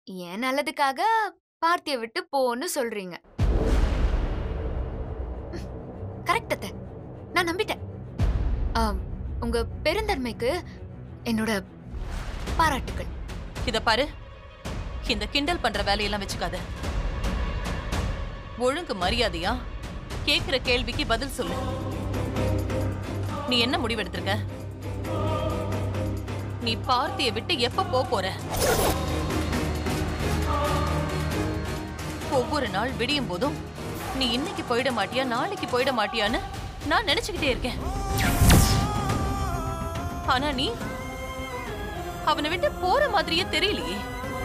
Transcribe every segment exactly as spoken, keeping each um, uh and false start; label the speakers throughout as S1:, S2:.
S1: ஏன் நல்லதுக்காக பார்த்திய விட்டு போன்னு சொல்றீங்க. கரெக்ட் அத்தை, நான் நம்பிட்டேன். உங்க பெருந்தன்மைக்கு என்னோட பாராட்டுக்கள்.
S2: இத பாரு, இந்த கிண்டல் பண்ற வேலையெல்லாம் வச்சுக்காத. ஒழுங்கு மரியாதையா கேக்குற கேள்விக்கு பதில் சொல்லு. நீ என்ன முடிவெடுத்திருக்க? நீ பார்த்திய விட்டு எப்ப போற? ஒவ்வொரு நாள் விடியும் போதும் நீ இன்னைக்கு போயிட மாட்டியா, நாளைக்கு போயிட மாட்டியான்னு நான் நினைச்சுக்கிட்டே இருக்கேன். ஆனா நீ அவனை விட்டு போற மாதிரியே தெரியலையே.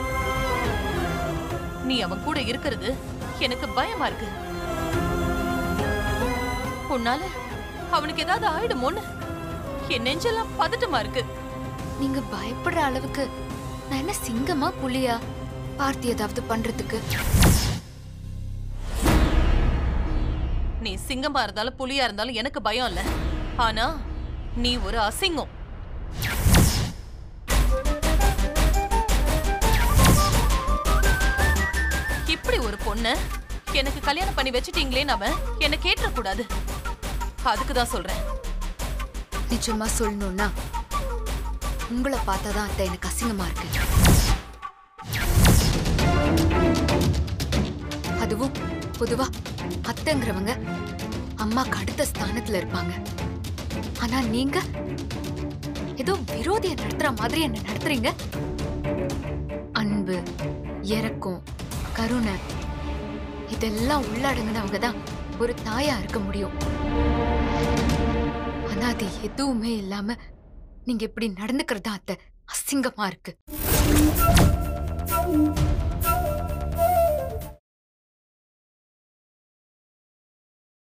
S2: நீ அவன் கூட இருக்கிறது எனக்கு பயமா இருக்கு. உன்னால அவனுக்கு ஏதாவது ஆயிடுமோன்னு என் நெஞ்செல்லாம் பதட்டமா இருக்கு.
S1: நீங்க பயப்படுற அளவுக்கு நான் என்ன சிங்கமா புலியா பார்த்தி ஏதாவது பண்றதுக்கு?
S2: நீ சிங்கமா இருந்தாலும் புலியா இருந்தாலும் எனக்கு பயம் இல்ல. ஆனா நீ ஒரு அசிங்கம். இப்படி ஒரு பொண்ணு எனக்கு கல்யாணம் பண்ணி வச்சுட்டீங்களேன்னு அவன் என்ன கேட்ற கூடாது. அதுக்குதான் சொல்றேன்.
S1: நிஜமா சொல்லணும்னா உங்களை பார்த்தாதான் அத்தை எனக்கு அசிங்கமா இருக்கு. அதுவும் பொதுவா அத்தைங்கிறவங்க அம்மாக்கு அடுத்த ஸ்தானத்துல இருப்பாங்க. ஆனா நீங்க ஏதோ விரோதியை நடத்துற மாதிரி என்ன நடத்துறீங்க. அன்பு, இரக்கம், கருணை இதெல்லாம் உள்ளடங்கினவங்க தான் ஒரு தாயா இருக்க முடியும். ஆனா அது எதுவுமே இல்லாம நீங்க இப்படி நடந்துக்கிறதா அத்தை அசிங்கமா இருக்கு.